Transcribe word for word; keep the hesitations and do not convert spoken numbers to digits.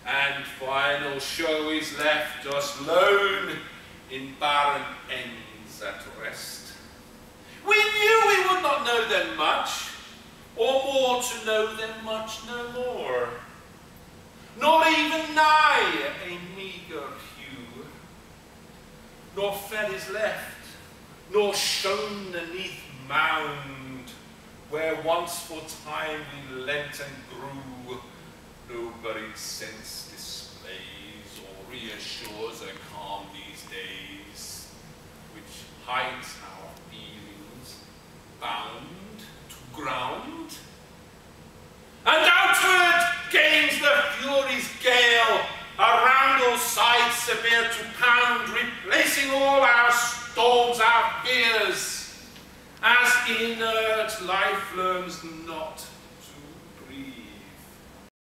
and final show is left us lone in barren ends at rest. We knew we would not know them much, or more to know them much no more, nor even nigh a meagre hue, nor fed is left, nor shone beneath mound, where once for time we leant and grew, no buried sense displays or reassures a calm these days, which hides our feelings bound to ground. And outward gains the fury's gale, around all sides severe to pound, replacing all our storms, our fears, as inert life learns not